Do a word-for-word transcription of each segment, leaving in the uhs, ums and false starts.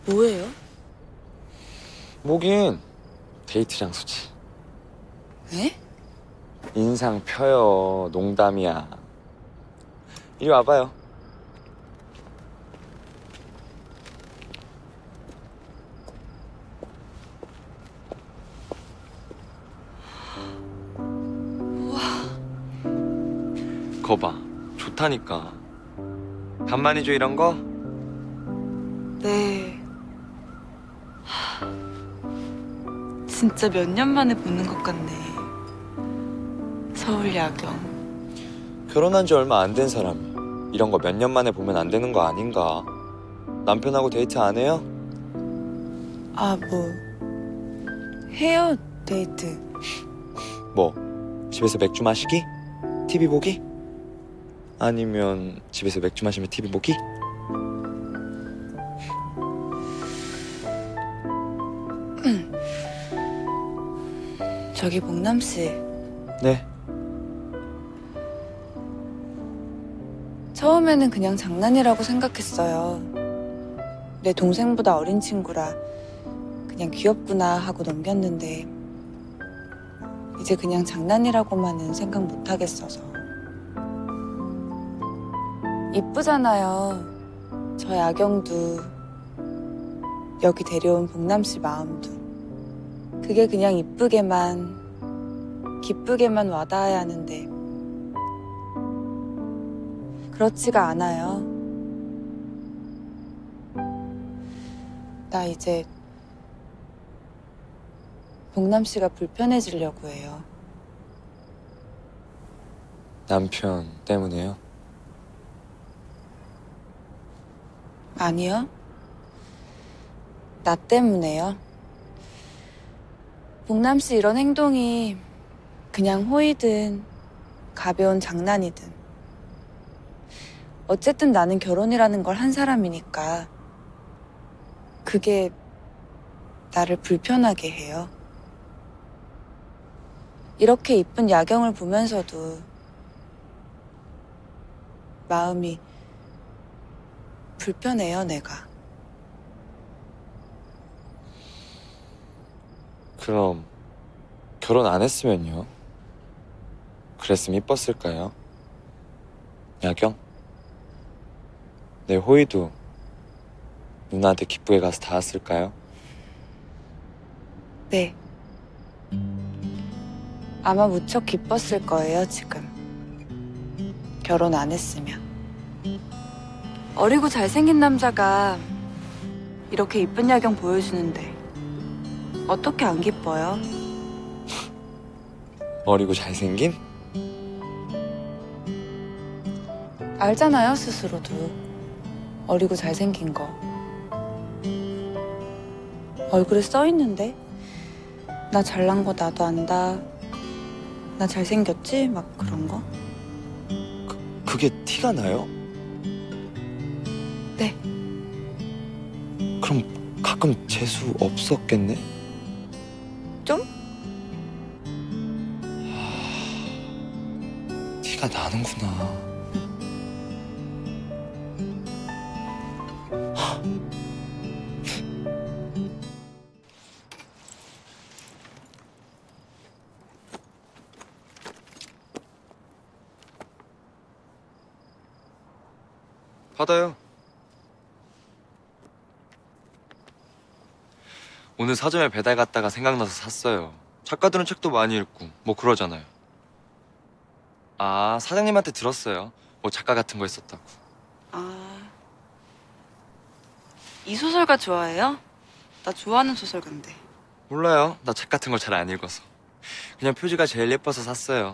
뭐예요? 뭐긴 데이트 장소지. 에? 인상 펴요. 농담이야. 이리 와봐요. 우와. 거 봐. 좋다니까. 간만이죠 이런 거? 네. 하... 진짜 몇 년 만에 보는 것 같네. 서울 야경. 결혼한 지 얼마 안 된 사람이 이런 거 몇 년 만에 보면 안 되는 거 아닌가? 남편하고 데이트 안 해요? 아, 뭐 해요, 데이트. 뭐? 집에서 맥주 마시기? 티비 보기? 아니면 집에서 맥주 마시며 티비 보기? 저기 목남 씨. 네. 처음에는 그냥 장난이라고 생각했어요. 내 동생보다 어린 친구라 그냥 귀엽구나 하고 넘겼는데 이제 그냥 장난이라고만은 생각 못 하겠어서. 이쁘잖아요. 저 야경도 여기 데려온 복남 씨 마음도. 그게 그냥 이쁘게만 기쁘게만 와닿아야 하는데 그렇지가 않아요. 나 이제 복남 씨가 불편해지려고 해요. 남편 때문에요? 아니요. 나 때문에요. 복남 씨 이런 행동이 그냥 호의든 가벼운 장난이든 어쨌든 나는 결혼이라는 걸 한 사람이니까 그게 나를 불편하게 해요. 이렇게 이쁜 야경을 보면서도 마음이 불편해요, 내가. 그럼 결혼 안 했으면요? 그랬으면 이뻤을까요? 야경? 내 호의도 누나한테 기쁘게 가서 닿았을까요? 네. 아마 무척 기뻤을 거예요, 지금. 결혼 안 했으면. 어리고 잘생긴 남자가 이렇게 이쁜 야경 보여주는데 어떻게 안 기뻐요? 어리고 잘생긴? 알잖아요, 스스로도. 어리고 잘생긴 거. 얼굴에 써있는데? 나 잘난 거 나도 안다. 나 잘생겼지? 막 그런 거? 그, 그게 티가 나요? 네. 그럼 가끔 재수 없었겠네? 좀? 하... 티가 나는구나. 받아요. 오늘 서점에 배달 갔다가 생각나서 샀어요. 작가들은 책도 많이 읽고 뭐 그러잖아요. 아, 사장님한테 들었어요. 뭐 작가 같은 거 있었다고. 아... 이 소설가 좋아해요? 나 좋아하는 소설가인데. 몰라요. 나 책 같은 걸 잘 안 읽어서. 그냥 표지가 제일 예뻐서 샀어요.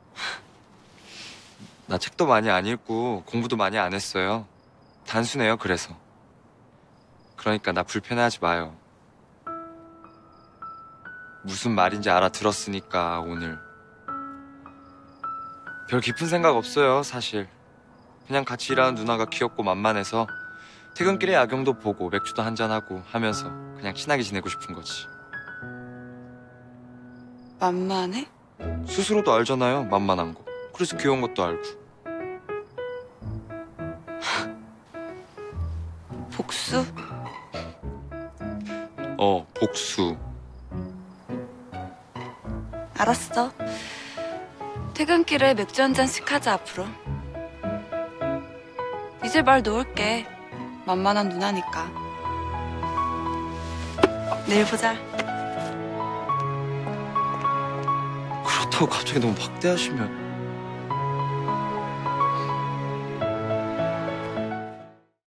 나 책도 많이 안 읽고 공부도 많이 안 했어요. 단순해요, 그래서. 그러니까 나 불편해하지 마요. 무슨 말인지 알아들었으니까, 오늘. 별 깊은 생각 없어요, 사실. 그냥 같이 일하는 누나가 귀엽고 만만해서 퇴근길에 야경도 보고 맥주도 한잔하고 하면서 그냥 친하게 지내고 싶은 거지. 만만해? 스스로도 알잖아요, 만만한 거. 그래서 귀여운 것도 알고. 복수? 어, 복수. 알았어. 퇴근길에 맥주 한 잔씩 하자, 앞으로. 이제 말 놓을게. 만만한 누나니까. 내일 보자. 그렇다고 갑자기 너무 막대하시면.